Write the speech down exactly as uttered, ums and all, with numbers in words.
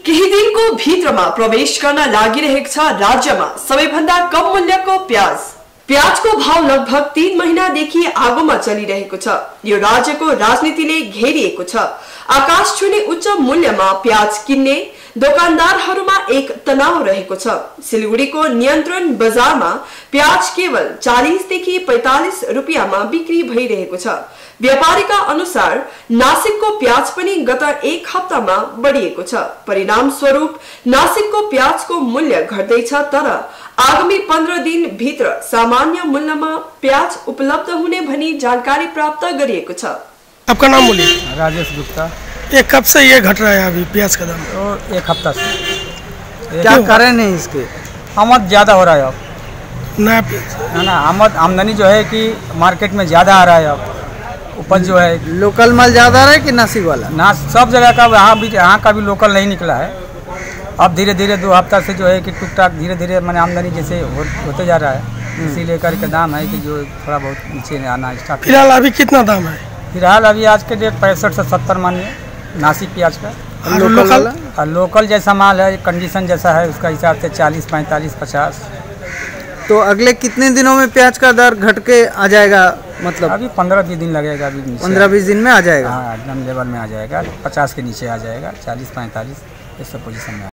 केही दिनको भित्रमा प्रवेश गर्न लागिरहेको छ राज्यमा सबैभन्दा कम मूल्यको प्याज। प्याजको भाव लगभग तीन महिनादेखि आगोमा चलिरहेको छ। यो राज्यको राजनीतिले घेरिएको छ। आकाश छुने उच्च मूल्यमा प्याज किन्ने दोकानदारहरूमा एक तनाव रहेको छ। सिलगढीको नियन्त्रण बजारमा प्याज केवल चालीस देखि पैंतालीस रुपियाँमा बिक्री भइरहेको छ। व्यापारीका अनुसार नासिकको प्याज पनि गत एक हप्तामा बढिएको छ। परिणाम स्वरूप नासिकको प्याजको मूल्य घट्दैछ, तर आगामी पंद्रह दिन भित्र सामान्य मूल्यमा प्याज उपलब्ध हुने भनी जानकारी प्राप्त गरिएको छ। आपका नाम बोलिए। राजेश गुप्ता। ये कब से ये घट रहा है अभी प्याज का दाम? तो एक हफ्ता से। क्या कारण है इसके? आमद ज़्यादा हो रहा है अब, नया प्याज है ना। आमद आमदनी जो है कि मार्केट में ज़्यादा आ रहा है अब। उपज जो है लोकल माल ज़्यादा आ रहा है कि नासिक वाला? ना सब जगह का, यहाँ भी यहाँ का भी लोकल नहीं निकला है। अब धीरे धीरे दो हफ्ता से जो है कि टुक टाक धीरे धीरे मैंने आमदनी जैसे हो, होते जा रहा है, इसी लेकर के दाम है कि जो थोड़ा बहुत नीचे आना स्टार्ट। फिलहाल अभी कितना दाम है? फिलहाल अभी आज के डेट पैंसठ से सत्तर मानिए नासिक प्याज का। लोकल और लोकल जैसा माल है, कंडीशन जैसा है उसका हिसाब से चालीस पैंतालीस पचास। तो अगले कितने दिनों में प्याज का दर घट के आ जाएगा? मतलब अभी पंद्रह बीस दिन लगेगा। अभी पंद्रह बीस दिन में आ जाएगा। हाँ, एकदम लेवल में आ जाएगा, पचास के नीचे आ जाएगा, चालीस पैंतालीस इस सब पोजीशन में।